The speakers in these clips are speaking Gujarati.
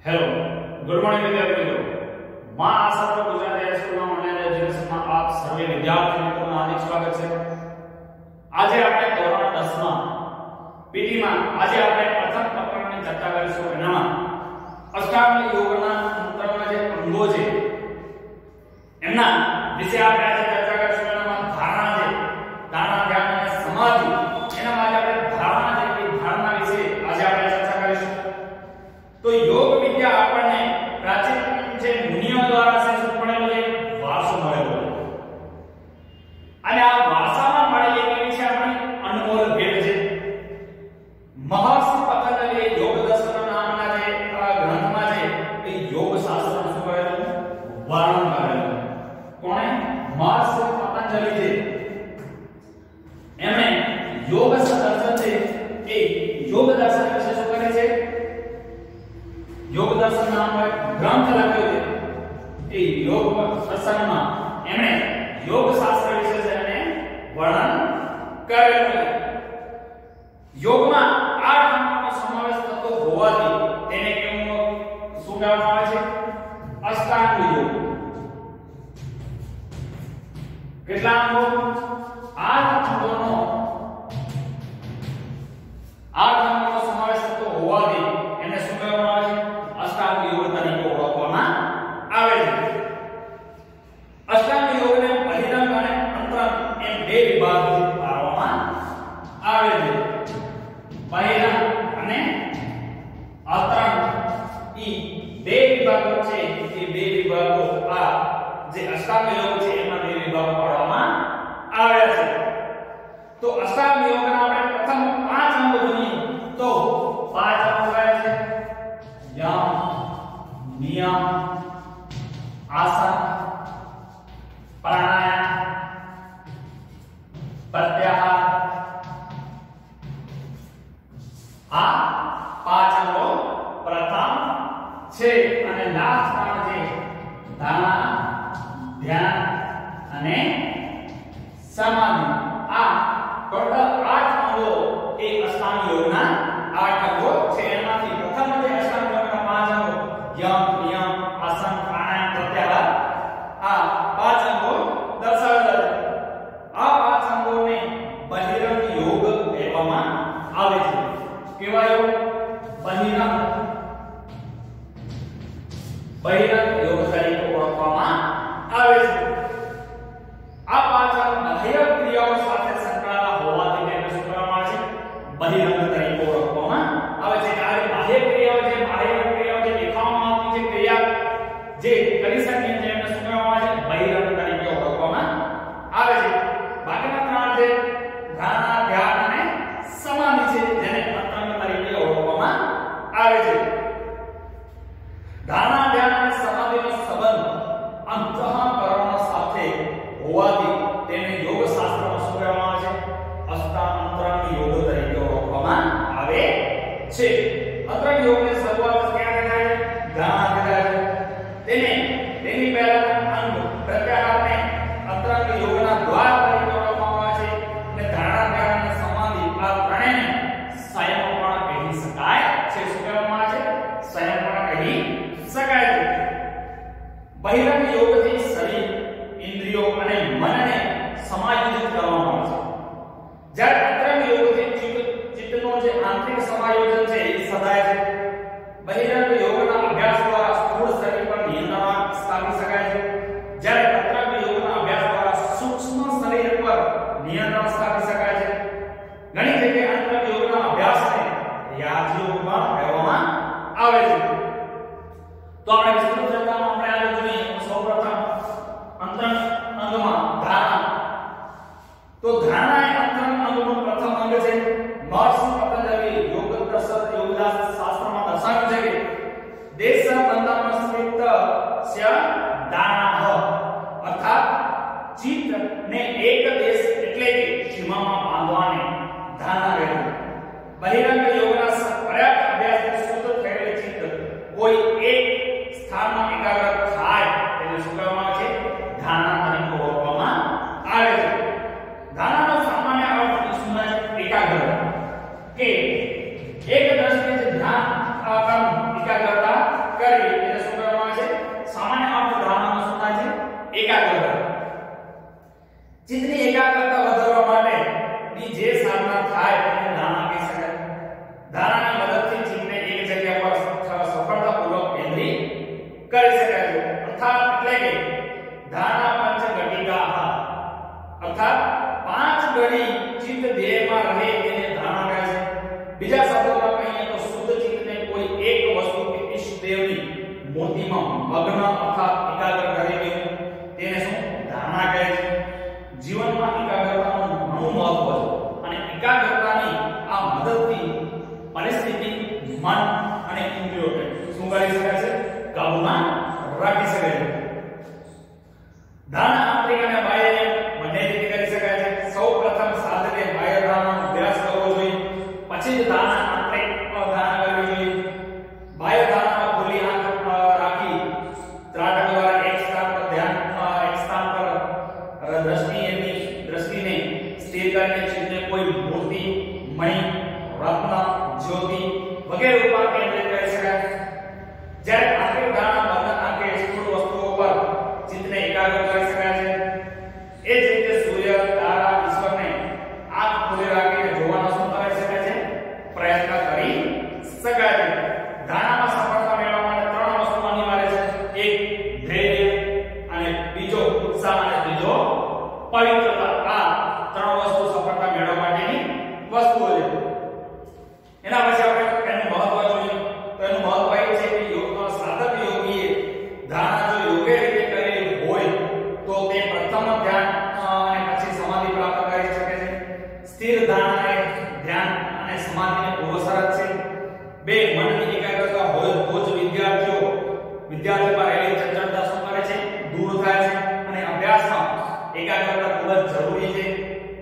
हेलो गुड मॉर्निंग विद्यार्थियों मां आशा पर गुजरात हाईस्कूल में ऑनलाइन एजुकेशन में आप सभी विद्यार्थी मित्रों का हार्दिक स्वागत है। आज આપણે ધોરણ 10 માં પીટી માં આજે આપણે પ્રથમ પ્રકરણની ચર્ચા કરીશું। એનામાં અષ્ટાંગ યોગના અંતરમાં જે અંગો છે એમના વિશે આપણે આજે ચર્ચા કરીશું। એનામાં ધારણા છે, ધારણા ધ્યાન અને સમાધિ, એના માટે આપણે ધારણા છે કે ધારણા વિશે આજે આપણે ચર્ચા કરીશું। तो योग विद्या આપણને પ્રાચીન જે મુનિઓ દ્વારા શું મળેલો છે, વારસો મળેલો છે અને આ વારસામાં મળેલી કેવી છે આપણી અનમોલ ભેટ છે। મહર્ષિ પતંજલિએ યોગ દર્શન નામના જે ગ્રંથમાં છે એ યોગ શાસ્ત્રનું શું કરેલું વર્ણન કરેલું। કોણે? મહર્ષિ પતંજલિ છે, એમણે યોગ દર્શન છે એ યોગ દર્શન વિશે શું કરે છે, योग दर्शन नाम ग्रंथ लख्यो छे। ए योग दर्शन में एमणे योग शास्त्र विषय से एने वर्णन करेलुं छे। योग में 8 अंगों समावेश थतो होवाथी तेने केवुं शुं कहेवामां आवे छे? अष्टांग योग। કેટલા અંગો? 8 અંગોનો 8 અંગોનો સમાવેશ થતો હોવાથી એને શું કહેવામાં આવે છે? अष्टांग योग तरीके ओळखवामां आवे छे। अष्टांग योग ने बहिरंग अने अंतरंग एम बे विभागों पाडवामां आवे छे। बहिरंग अने अंतरंग ई बे विभागों छे। ए बे विभागों आ जे अष्टांग योग छे एमां बे विभागों पाडवामां आवे छे। तो अष्टांग योगना आपणे प्रथम 5 अंगो જોઈએ तो 5 अंगो कया छे? यम, नियम, आसन, प्राणायाम, प्रत्याहार, आ 5 अंगो प्रथम छे। અને લાસ્ટ માં છે ધારણા, ધ્યાન અને સમાધિ। આ ટોટલ 8 અંગો એ અષ્ટાંગ યોગના 8 અંગો છે। એમાંથી પ્રથમ જે અષ્ટાંગ યોગના 5 અંગો यम, नियम, आसन, प्राणायाम, प्रत्याहार आ 5 अंगो दर्शावेला છે। आ 5 अंगोने बहिरंग योग કહેવામાં આવે છે। કેવા યોગ? બહિરંગ યોગ તરીકે ઓળખવામાં આવે છે। આ 5 અંગ બાહ્ય ક્રિયાઓ સાથે સંકળાયેલા હોવાથી તેને શું કહેવામાં આવે છે? બહિરંગ તરીકે ઓળખવામાં આવે છે। કારણ બાહ્ય ક્રિયાઓ જે દેખાવામાં આવતી જે ક્રિયા જે કરી શકીએ છે એને શું કહેવામાં આવે છે? બહિરંગ તરીકે ઓળખવામાં આવે છે। બાકીના 3 છે ધારણા, ધ્યાન અને સમાધિ છે, જેને અંતરંગ તરીકે ઓળખવામાં આવે છે। ધારણા, ધ્યાન અને સમાધિનો સંબંધ અંતઃકરણ સાથે હોવાથી તેને યોગ શાસ્ત્રમાં શું કહેવામાં આવે છે? અષ્ટાંગ અંતરંગ યોગ તરીકે ઓળખવામાં આવે છે। અંતરંગ યોગની શરૂઆત ક્યાંથી થાય છે? ધારણાથી થાય છે। તેની પહેલા અંગ પ્રત્યાહારને અંતરંગ યોગના દ્વાર તરીકે ઓળખવામાં આવે છે અને ધારણા, ધ્યાન અને સમાધિ આ ત્રણેયને સંયમપણ કહી શકાય છે। શું કહેવામાં આવે છે? સંયમપણ કહી શકાય છે। બહિરંગ યોગથી શરીર, ઇન્દ્રિયો અને મનને સમાયોજિત કરવામાં આવે છે, જ્યારે અંતરંગ યોગથી ચિત્તનો જે આંતરિક સમાયોજન છે એ સધાય છે। બહિરંગ યોગના અભ્યાસ દ્વારા સ્થૂળ શરીર પર નિયંત્રણ સ્થાપી શકાય છે, જ્યારે અંતરંગ યોગના અભ્યાસ દ્વારા સૂક્ષ્મ શરીર પર નિયંત્રણ સ્થાપી શકાય છે। ઘણી જગ્યાએ અંતરંગ યોગના અભ્યાસને રાજયોગ પણ કહેવામાં આવે છે। તો આપણે વિસ્તૃત ચર્ચામાં આપણે આજે જોઈએ સૌપ્રથમ અંતરંગ અંગમાં ધારણા। તો ધારણા એ અંતરંગ અંગનું પ્રથમ અંગ છે। મહર્ષિ પતંજલિ યોગ દર્શન યોગદાસ શાસ્ત્રમાં દર્શાવ્યું છે કે દેશ બંધન સ્મિતસ્ય દાનઃ અર્થાત ચિત્તને એક દેશ એટલે કે સીમામાં બાંધવાને ધારણા કહેવાય। બહિરંગ યોગના પર્યાપ્ત અભ્યાસથી શુદ્ધ થયેલ ચિત્ત કોઈ એક સ્થાનમાં એકાગ્ર થાય તેને શું કહેવામાં આવે છે? ધારણા તરીકે ઓળખવામાં આવે છે। ધારણાનો સામાન્ય અર્થ શું છે? એકાગ્રતા, કે એક દ્રષ્ટિએ ધ્યાન કરવું, એકાગ્રતા જેનાથી ચિત્ત ધ્યેયમાં રહે તેને ધારણા કહે છે. બીજા શબ્દોમાં કહીએ તો શુદ્ધ ચિત્તને કોઈ એક વસ્તુ કે ઈષ્ટદેવની મૂર્તિમાં મગ્ન અર્થાત એકાગ્ર કરી દેવું તેને શું ધારણા કહે છે. જીવનમાં એકાગ્રતાનું ઘણું મહત્વ છે અને એકાગ્રતાની આ મદદથી પરિસ્થિતિ મન અને ઇન્દ્રિયોને શું કરી શકાય છે કાબૂમાં રાખી શકાય છે. ધારણા આંતરિક અને બાહ્ય બંને રીતે કરી શકાય છે. સૌપ્રથમ સાધકે બાહ્ય ધારણાનો અભ્યાસ કરવો જોઈએ, પછી જ ધારણા આંતરિક ધારણા કરવી જોઈએ. બાહ્ય ધારણામાં ખુલ્લી આંખ રાખી ત્રાટક દ્વારા એક સ્થાન પર ધ્યાન એક સ્થાન પર દ્રષ્ટિને સ્થિર કરીને ચિત્તને કોઈ મૂર્તિ, મણિ, રત્ન, જ્યોતિ વગેરે ઉપર કેન્દ્રિત કરી શકાય. જ્યારે આંતરિક ધારણા બંધ આંખે સ્થૂળ વસ્તુઓ પર ચિત્તને એકાગ્ર કરી શકાય છે. એ જ રીતે સૂર્ય, તારા, ઈશ્વરને આંખ ખુલ્લી રાખીને જોવાનો શું કરી શકાય છે પ્રયત્ન કરી શકાય છે. ધારણામાં સફળતા મેળવવા માટે ત્રણ વસ્તુ અનિવાર્ય છે. એક ધૈર્ય, અને બીજો ઉત્સાહ, અને ત્રીજો પવિત્રતા. આ ત્રણ વસ્તુ સફળતા મેળવવા માટેની વસ્તુઓ છે. એના પછી આપણે એનું મહત્વ જોઈએ તો એનું મહત્વ એ છે કે સાધક યોગીએ ધારણા જો યોગ્ય રીતે કરેલી હોય તો તે પ્રથમ ધ્યાન અને પછી સમાધિ પ્રાપ્ત કરી શકે છે. સ્થિર ધારણા એ ધ્યાન અને સમાધિની પૂર્વશરત છે. બે, મનની એકાગ્રતા હોય તો જ વિદ્યાર્થીમાં રહેલી ચંચળતા શું કરે છે દૂર થાય છે અને અભ્યાસમાં એકાગ્રતા ખૂબ જ જરૂરી છે.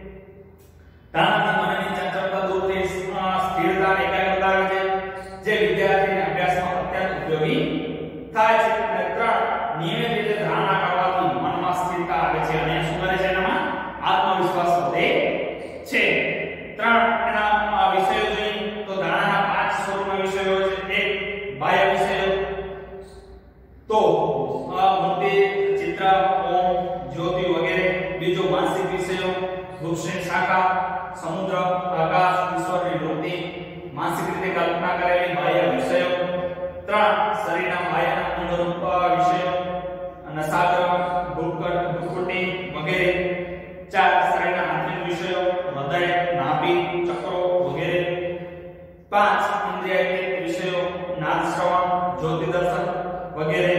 ધારણાથી મનની ચંચળતા દૂર થઈ સ્થિરતા અને એકાગ્રતા આવે છે જે વિદ્યાર્થીને અભ્યાસમાં અત્યંત ઉપયોગી થાય છે. અને ત્રણ, નિયમિત રીતે ધારણા કરવાથી મનમાં સ્થિરતા આવે છે અને શું કરે છે એનામાં આત્મવિશ્વાસ વધે છે. ત્રણ એના વિષયો જોઈએ તો ધારણાના 5 સ્વરૂપના વિષયો છે. એક, બાહ્ય વિષયો તો મૂર્તિ, ચિત્ર, ઓમ, જ્યોતિ વગેરે. બીજો, માનસિક વિષયો વૃક્ષની શાખા, સમુદ્ર, આકાશ, ઈશ્વરની મૂર્તિ, માનસિક રીતે કલ્પના કરેલી બાહ્ય વિષયો. ત્રણ, શરીરના બાહ્યના અનુરૂપ વિષયો, નસાગ્ર, ભ્રુકુટી વગેરે. ચાર, શરીરના આંતરિક વિષયો, હૃદય, નાભી, ચક્રો વગેરે. પાંચ, ઇન્દ્રિયાત્મક વિષયો, નાદ શ્રવણ, જ્યોતિ દર્શન વગેરે.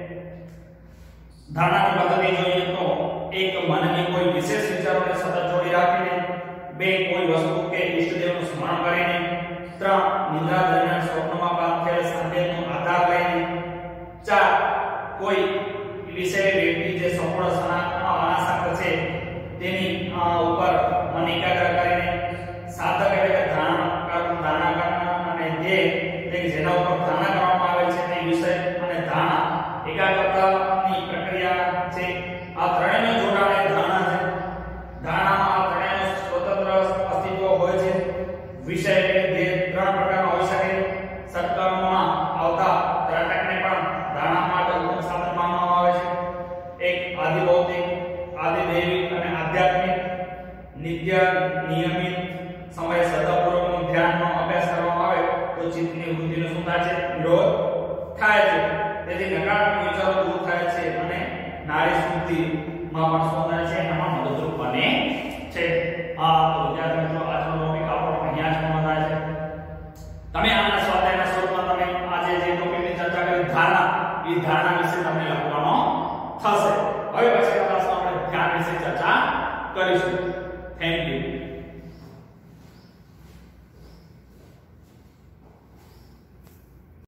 ધારણાની પદ્ધતિ જોઈએ તો એક, મનની કોઈ વિશેષ વિચારોને સતત જોડી રાખીને. બે, કોઈ વસ્તુ કે ઈષ્ટદેવનું સ્મરણ કરીને. ત્રણ, નિદ્રા દરમિયાન સ્વપ્નમાં પ્રાપ્ત થયેલ સંકેતનો આધાર લઈને. ચાર, કોઈ વિષય વ્યક્તિ જે સંપૂર્ણ અનાસક્ત છે તેની ઉપર મન એકાગ્ર કરીને. સાધક એટલે કે ધારણા કરનાર અને જેના ઉપર ધારણા કરવામાં આવે છે તે વિષય અને ધારણા એકાગ્રતાની પ્રક્રિયા છે. આ ત્રણેયનું જોડાણ એ ધારણા છે. ધારણામાં આ ત્રણેયનું સ્વતંત્ર અસ્તિત્વ હોય છે. વિષય એટલે ધ્યેય ત્રણ પ્રકારના હોઈ શકે. સત્કર્મમાં આવતા ત્રાટકને પણ ધારણા માટે ઉત્તમ સાધન માનવામાં આવે છે. એક, આદિ ભૌતિક, આદિ દૈવિક અને આધ્યાત્મિક. નિત્ય નિયમિત સમય શ્રદ્ધાપૂર્વકનું ધ્યાનનો અભ્યાસ કરવામાં આવે તો ચિત્તની વૃદ્ધિનો શું થાય છે નિરોધ થાય છે. તેથી નકારાત્મક વિચારો દૂર થાય છે અને નારી શુદ્ધિમાં પણ શું થાય છે એમાં મદદરૂપ બને છે. આ તો વિદ્યાર્થી મિત્રો આજનો ટોપિક આપણો અહીંયા જ પૂર્ણ થાય છે. તમે આના સ્વાધ્યાયના સ્વરૂપમાં તમે આજે જે ટોપિકની ચર્ચા કરી ધારણા, એ ધારણા વિશે તમને લખવાનો થશે. હવે પછીના ક્લાસમાં આપણે ધ્યાન વિશે ચર્ચા કરીશું. Thank you.